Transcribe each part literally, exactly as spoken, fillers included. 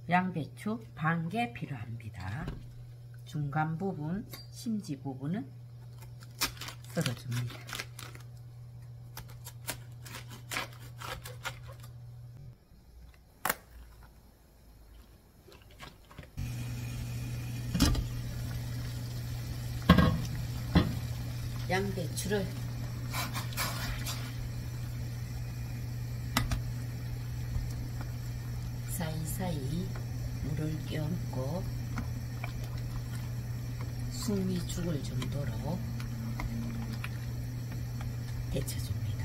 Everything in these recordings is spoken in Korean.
양배추 반 개 필요합니다. 중간 부분, 심지 부분은 썰어줍니다. 양배추를 사이사이 물을 끼얹고 숨이 죽을 정도로 데쳐줍니다.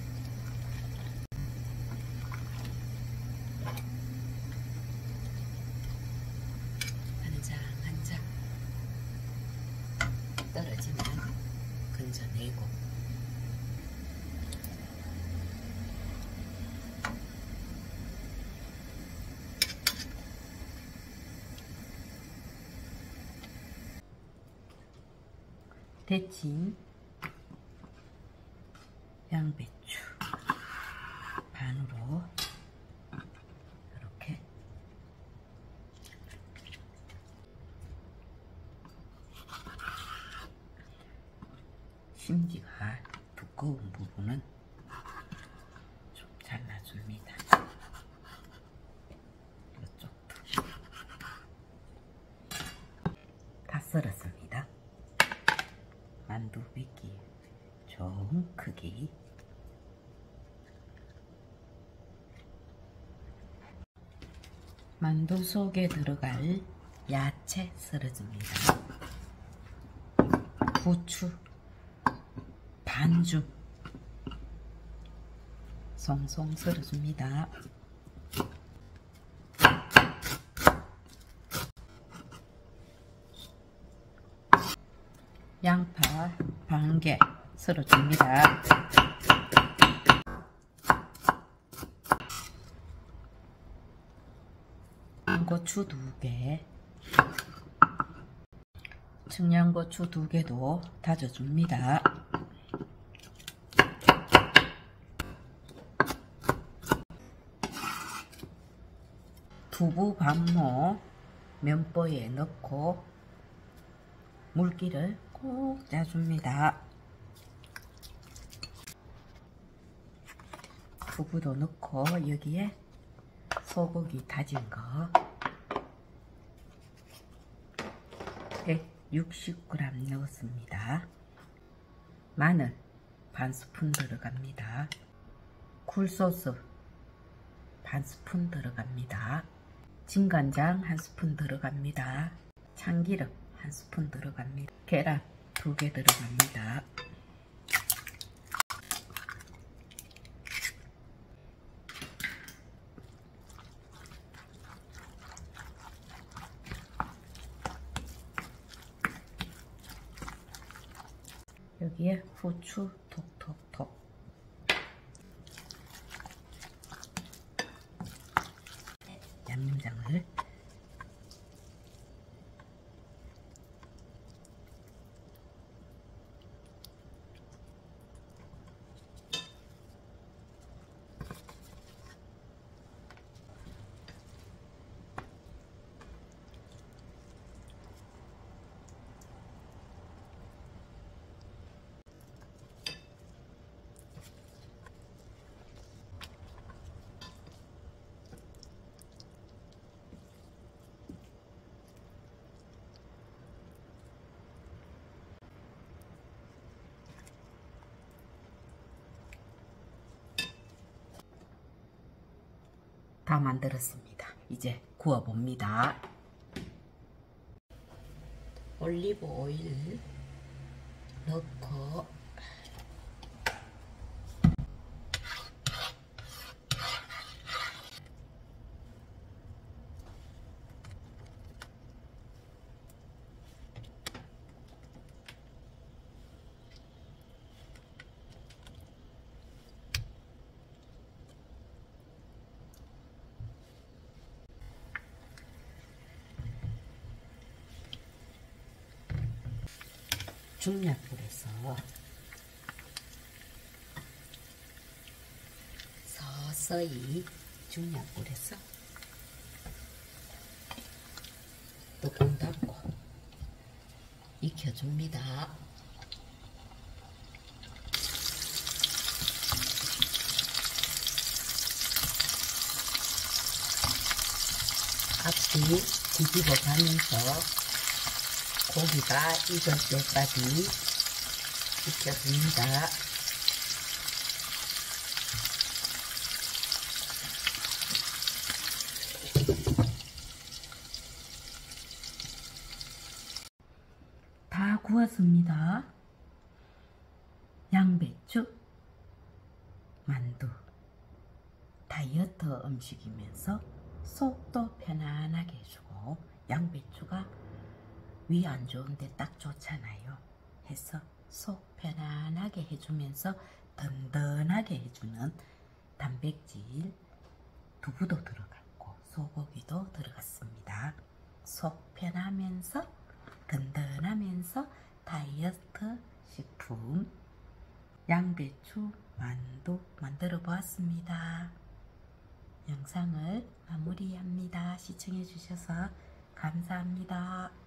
한 장 한 장 떨어지면 건져내고 데친 양배추 반으로 이렇게 심지가 두꺼운 부분은 좀 잘라줍니다. 이쪽도 다 썰었습니다. 만두 빚기 좋은 크기. 만두 속에 들어갈 야채 썰어줍니다. 부추 반죽 송송 썰어줍니다. 양파 반 개 썰어줍니다. 고추 두 개, 청양고추 두 개도 다져줍니다. 두부 반모 면보에 넣고 물기를 꼭 짜줍니다. 두부도 넣고 여기에 소고기 다진 거 백육십 그램 넣었습니다. 마늘 반 스푼 들어갑니다. 굴소스 반 스푼 들어갑니다. 진간장 한 스푼 들어갑니다. 참기름 한 스푼 들어갑니다. 계란 두 개 들어갑니다. 여기에 후추 톡톡톡, 양념장을 다 만들었습니다. 이제 구워 봅니다. 올리브 오일 넣고 중약불에서 서서히 중약불에서 뚜껑 닫고 익혀줍니다. 앞뒤 뒤집어 가면서 고기가 익을 때까지 익혀줍니다. 다 구웠습니다. 양배추, 만두. 다이어트 음식이면서 속도 편안하게 해주고 양배추가 위 안 좋은데 딱 좋잖아요. 해서 속 편안하게 해주면서 든든하게 해주는 단백질. 두부도 들어갔고 소고기도 들어갔습니다. 속 편하면서 든든하면서 다이어트 식품 양배추 만두 만들어 보았습니다. 영상을 마무리합니다. 시청해 주셔서 감사합니다.